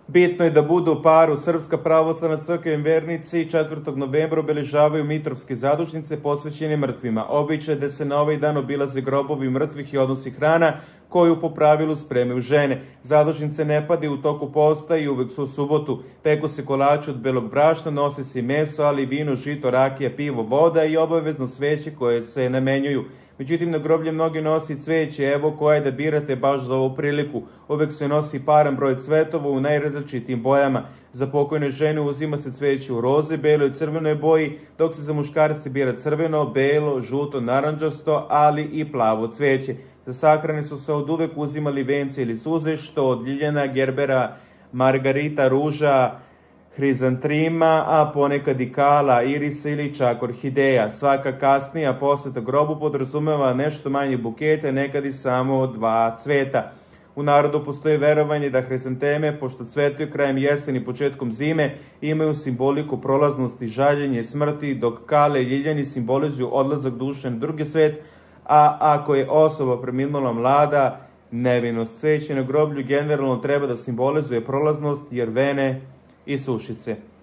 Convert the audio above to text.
Bitno je da budu u paru. Srpska pravoslavna crkva i vernici 4. novembra obeležavaju Mitrovske zadušnice posvećene mrtvima. Običaj je da se na ovaj dan obilaze grobovi mrtvih i odnosi hrana koju po pravilu spremaju žene. Zadušnice ne padaju u toku posta i uvek su u subotu. Peku se kolači od belog brašna, nosi se i meso, ali i vino, žito, rakija, pivo, voda i obavezno sveće koje se namenjuju. Međutim, na groblje mnogi nosi cveće, evo koje da birate baš za ovu priliku. Uvek se nosi paran broj cvetova u najrazličitijim bojama. Za pokojne žene uzima se cveće u roze, beloj i crvenoj boji, dok se za muškarce bira crveno, belo, žuto, narandžasto, ali i plavo cveće. Za sahrane su se od uvek uzimali vence ili suze, što od ljiljana, gerbera, margarita, ruža, hrizantrima, a ponekad i kala, irisa ili čak orhideja. Svaka kasnija poseta grobu podrazumeva nešto manje bukete, nekad i samo 2 cveta. U narodu postoji verovanje da hrizanteme, pošto cvetuju krajem jeseni i početkom zime, imaju simboliku prolaznosti, žaljenje, smrti, dok kale i ljiljani simbolizuju odlazak duše na drugi svet, a ako je osoba preminula mlada, nevinost. Cveće na groblju generalno treba da simbolizuje prolaznost, jer vene i suši se.